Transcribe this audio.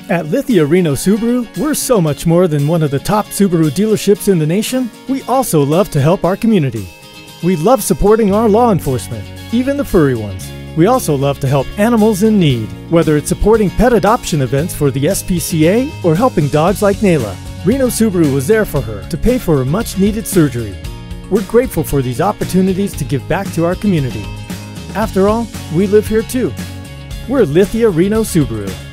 At Lithia Reno Subaru, we're so much more than one of the top Subaru dealerships in the nation. We also love to help our community. We love supporting our law enforcement, even the furry ones. We also love to help animals in need, whether it's supporting pet adoption events for the SPCA or helping dogs like Nayla. Reno Subaru was there for her to pay for her much-needed surgery. We're grateful for these opportunities to give back to our community. After all, we live here too. We're Lithia Reno Subaru.